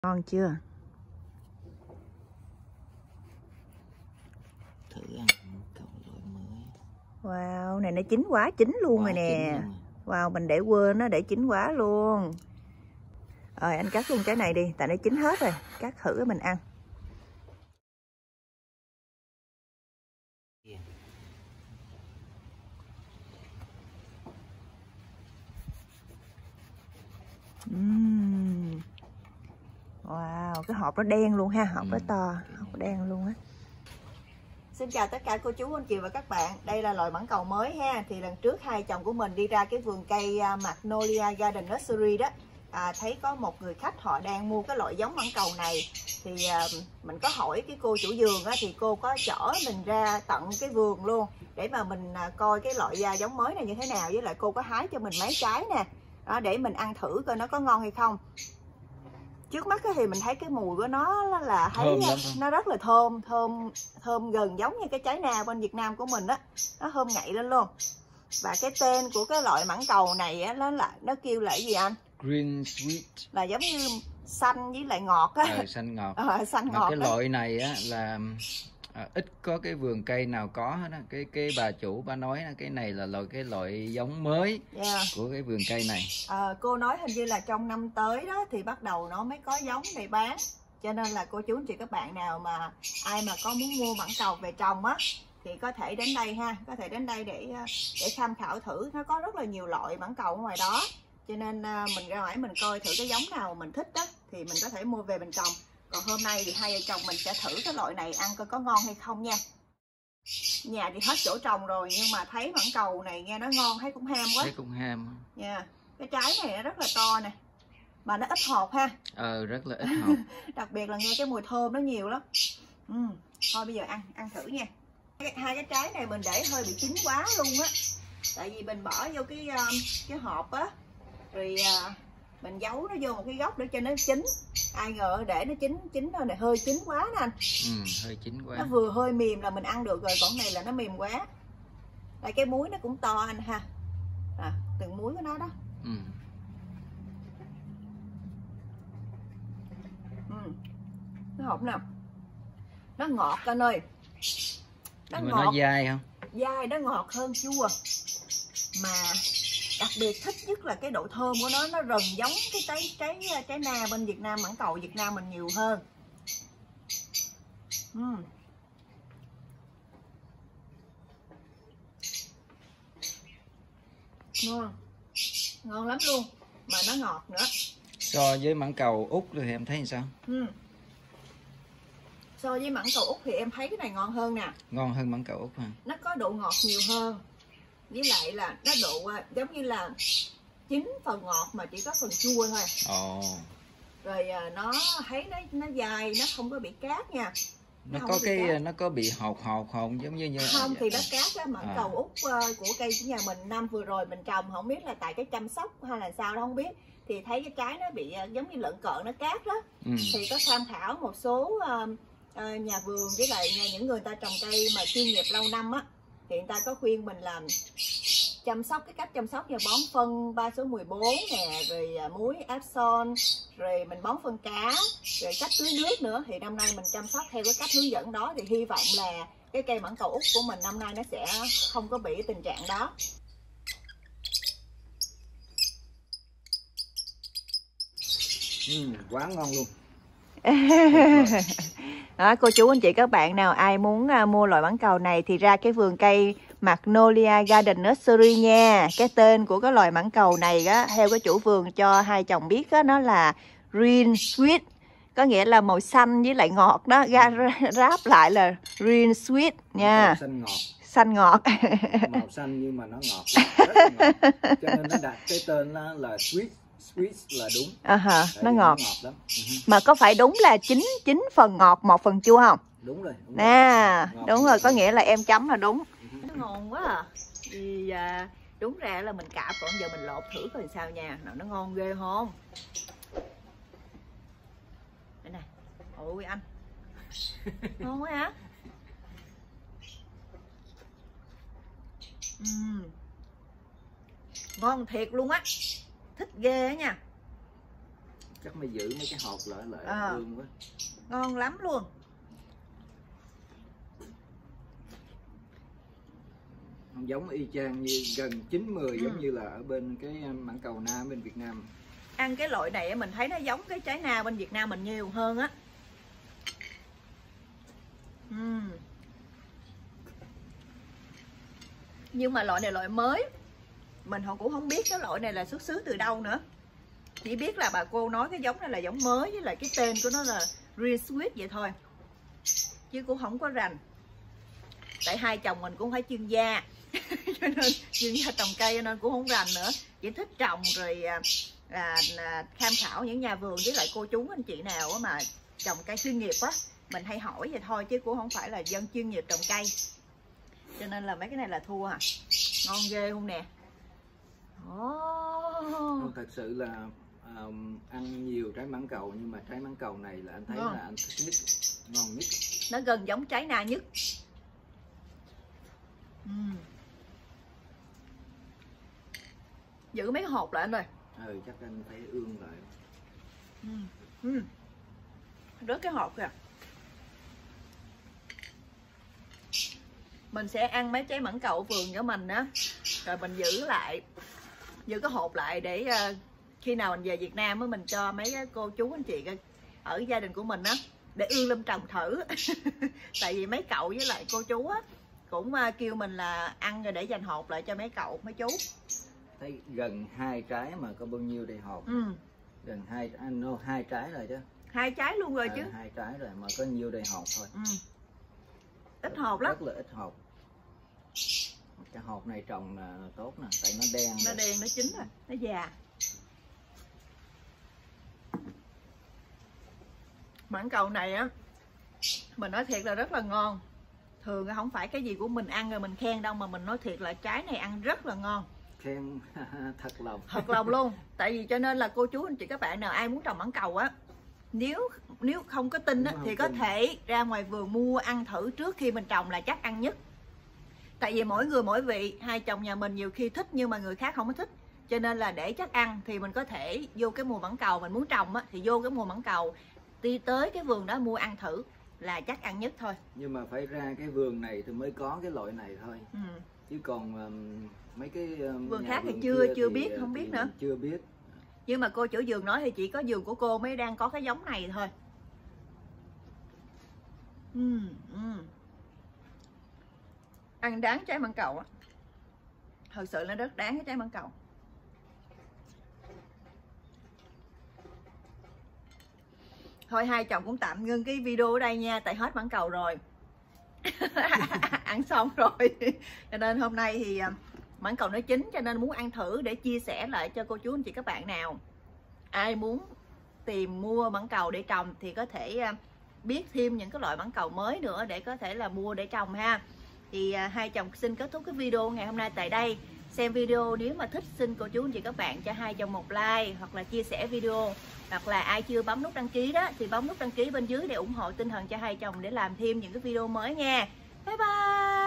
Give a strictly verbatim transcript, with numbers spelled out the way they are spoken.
Ngon chưa? Thử ăn cầu loại mới. Wow, này nó chín quá chín luôn Quá rồi nè. chín luôn. Wow, mình để quên nó để chín quá luôn. Rồi anh cắt luôn cái này đi, tại nó chín hết rồi. Cắt thử mình ăn. Yeah. Uhm. Wow, cái hộp nó đen luôn ha, hộp Ừ. nó to, hộp đen luôn á. Xin chào tất cả cô chú anh chị và các bạn. Đây là loại mãng cầu mới ha. Thì lần trước hai chồng của mình đi ra cái vườn cây Magnolia Garden Nursery đó, à, thấy có một người khách họ đang mua cái loại giống mãng cầu này. Thì à, mình có hỏi cái cô chủ vườn á, thì cô có chở mình ra tận cái vườn luôn để mà mình à, coi cái loại à, giống mới này như thế nào. Với lại cô có hái cho mình mấy trái nè đó, để mình ăn thử coi nó có ngon hay không. Trước mắt thì mình thấy cái mùi của nó là thấy nó rất là thơm thơm thơm gần giống như cái trái na bên Việt Nam của mình á, nó thơm ngậy lên luôn. Và cái tên của cái loại mãng cầu này á, nó là nó kêu là cái gì anh? Green sweet, là giống như xanh với lại ngọt á. ờ, xanh ngọt. Ờ, xanh mà ngọt cái đó. loại này á là à, ít có cái vườn cây nào có hết á. cái cái bà chủ bà nói cái này là loại cái loại giống mới Yeah. của cái vườn cây này. À, cô nói hình như là trong năm tới đó thì bắt đầu nó mới có giống để bán, cho nên là cô chú anh chị các bạn nào mà ai mà có muốn mua mãng cầu về trồng á thì có thể đến đây ha, có thể đến đây để để tham khảo thử. Nó có rất là nhiều loại mãng cầu ở ngoài đó, cho nên mình ra ngoài mình coi thử cái giống nào mình thích đó thì mình có thể mua về mình trồng. Còn hôm nay thì hai vợ chồng mình sẽ thử cái loại này ăn coi có ngon hay không nha. Nhà thì hết chỗ trồng rồi nhưng mà thấy mãng cầu này nghe nó ngon, thấy cũng ham quá. Thấy cũng ham. Nha. Yeah. Cái trái này nó rất là to nè, mà nó ít hột ha. Ờ rất là ít hột. Đặc biệt là nghe cái mùi thơm nó nhiều lắm. Ừ. Thôi bây giờ ăn ăn thử nha. Hai cái trái này mình để hơi bị chín quá luôn á, tại vì mình bỏ vô cái cái hộp á, rồi mình giấu nó vô một cái góc để cho nó chín. Ai ngờ để nó chín chín thôi này, hơi chín quá nè anh. Ừ, hơi chín quá. Nó vừa hơi mềm là mình ăn được rồi, còn này là nó mềm quá. Đây cái muối nó cũng to anh ha. À, từng muối của nó đó. Ừ. Ừ. Nó hộp nào. Nó ngọt anh ơi. Nó Nhưng mà ngọt. nó dai không? Dai, nó ngọt hơn chua. Mà đặc biệt thích nhất là cái độ thơm của nó, nó rần giống cái trái trái trái na bên Việt Nam, mãng cầu Việt Nam mình nhiều hơn. Uhm. Ngon, ngon lắm luôn, mà nó ngọt nữa. So với mãng cầu Úc thì em thấy sao? Uhm. So với mãng cầu Úc thì em thấy cái này ngon hơn nè. Ngon hơn mãng cầu Úc hả? Nó có độ ngọt nhiều hơn, với lại là nó độ giống như là chín phần ngọt mà chỉ có phần chua thôi. Ồ. Rồi nó thấy nó nó dài, nó không có bị cát nha. Nó, nó có cái nó có bị hột hột hột giống như như không thì nó cát á. Mãng à. cầu Úc uh, của cây của nhà mình năm vừa rồi mình trồng, không biết là tại cái chăm sóc hay là sao đó không biết, thì thấy cái trái nó bị uh, giống như lợn cợn, nó cát đó. Ừ. Thì có tham khảo một số uh, uh, nhà vườn với lại những người ta trồng cây mà chuyên nghiệp lâu năm á, thì người ta có khuyên mình làm chăm sóc, cái cách chăm sóc như bón phân ba số mười bốn nè, rồi muối Epsom, rồi mình bón phân cá, rồi cách tưới nước nữa. Thì năm nay mình chăm sóc theo cái cách hướng dẫn đó, thì hy vọng là cái cây mãng cầu Úc của mình năm nay nó sẽ không có bị tình trạng đó. Ừ, quá ngon luôn. Đó, cô chú anh chị các bạn nào ai muốn uh, mua loại mãng cầu này thì ra cái vườn cây Magnolia Garden Nursery nha. Cái tên của cái loài mãng cầu này á, theo cái chủ vườn cho hai chồng biết á, nó là Green Sweet, có nghĩa là màu xanh với lại ngọt đó. Ráp lại là Green Sweet nha. Xanh ngọt. Xanh ngọt. Màu xanh nhưng mà nó ngọt, rất là ngọt. Cho nên nó đặt cái tên là, là Sweet. Sweet là đúng. À hả, nó ngọt. Nó ngọt lắm. Uh-huh. Mà có phải đúng là chín chín phần ngọt, một phần chua không? Đúng rồi. Đúng nè, rồi. đúng rồi, có nghĩa là em chấm là đúng. Uh-huh. Nó ngon quá à. Thì à, đúng ra là mình cạp, còn giờ mình lột thử coi sao nha. Nào nó ngon ghê không? Đây nè. Ôi anh. Ngon quá hả? Uhm. Ngon thiệt luôn á. Thích ghê á nha. Chắc mày giữ mấy cái hộp lại lại à. Hương quá. Ngon lắm luôn. Giống y chang như gần chín mươi ừ. giống như là ở bên cái mãng cầu na bên Việt Nam. Ăn cái loại này mình thấy nó giống cái trái na bên Việt Nam mình nhiều hơn á. uhm. Nhưng mà loại này loại mới, mình họ cũng không biết cái loại này là xuất xứ từ đâu nữa, chỉ biết là bà cô nói cái giống này là giống mới, với lại cái tên của nó là Real Sweet vậy thôi, chứ cũng không có rành. Tại hai chồng mình cũng phải chuyên gia cho nên chuyên gia trồng cây cho nên cũng không rành nữa, chỉ thích trồng rồi à, à, à, tham khảo những nhà vườn với lại cô chú anh chị nào mà trồng cây chuyên nghiệp á, mình hay hỏi vậy thôi chứ cũng không phải là dân chuyên nghiệp trồng cây, cho nên là mấy cái này là thua à. Ngon ghê không nè. Oh. Thật sự là um, ăn nhiều trái mãng cầu, nhưng mà trái mãng cầu này là anh thấy ngon. Là anh thích nhất, ngon nhất. Nó gần giống trái na nhất. uhm. Giữ mấy hộp lại anh ơi. Ừ, chắc anh phải ương lại. uhm. Uhm. Rớt cái hộp kìa. Mình sẽ ăn mấy trái mãng cầu vườn của mình á, rồi mình giữ lại, giữ cái hộp lại để uh, khi nào mình về Việt Nam á, mình cho mấy cô chú anh chị ở gia đình của mình á để ương lên trồng thử. Tại vì mấy cậu với lại cô chú á cũng uh, kêu mình là ăn rồi để dành hộp lại cho mấy cậu mấy chú. Thấy gần hai trái mà có bao nhiêu đây hộp. ừ. Gần hai anh no, hai trái rồi chứ. Hai trái luôn rồi à, chứ. Hai trái rồi mà có nhiêu đây hộp thôi. ừ. Ít hộp lắm. Rất là ít hộp. Cái hộp này trồng là tốt nè, tại nó đen. Nó rồi. Đen, nó chín rồi, nó già. Mãng cầu này á, mình nói thiệt là rất là ngon. Thường không phải cái gì của mình ăn rồi mình khen đâu, mà mình nói thiệt là trái này ăn rất là ngon. Khen thật lòng. Thật lòng luôn. Tại vì cho nên là cô chú anh chị các bạn nào ai muốn trồng mãng cầu á, nếu nếu không có tin á, thì có tin. Thể ra ngoài vườn mua ăn thử trước khi mình trồng là chắc ăn nhất. Tại vì mỗi người mỗi vị, hai chồng nhà mình nhiều khi thích nhưng mà người khác không có thích, cho nên là để chắc ăn thì mình có thể vô cái mùa mãng cầu mình muốn trồng á, thì vô cái mùa mãng cầu đi tới cái vườn đó mua ăn thử là chắc ăn nhất thôi. Nhưng mà phải ra cái vườn này thì mới có cái loại này thôi. ừ. Chứ còn um, mấy cái um, vườn khác thì chưa chưa thì, biết không biết nữa. Chưa biết. Nhưng mà cô chủ vườn nói thì chỉ có vườn của cô mới đang có cái giống này thôi. ừ. Ừ. Ăn đáng trái mãng cầu á, thật sự là rất đáng cái trái mãng cầu. Thôi hai chồng cũng tạm ngưng cái video ở đây nha, tại hết mãng cầu rồi. Ăn xong rồi, cho nên hôm nay thì mãng cầu nó chín, cho nên muốn ăn thử để chia sẻ lại cho cô chú anh chị các bạn nào ai muốn tìm mua mãng cầu để trồng thì có thể biết thêm những cái loại mãng cầu mới nữa để có thể là mua để trồng ha. Thì à, hai chồng xin kết thúc cái video ngày hôm nay tại đây. Xem video nếu mà thích xin cô chú anh chị các bạn cho hai chồng một like hoặc là chia sẻ video, hoặc là ai chưa bấm nút đăng ký đó thì bấm nút đăng ký bên dưới để ủng hộ tinh thần cho hai chồng để làm thêm những cái video mới nha. Bye bye.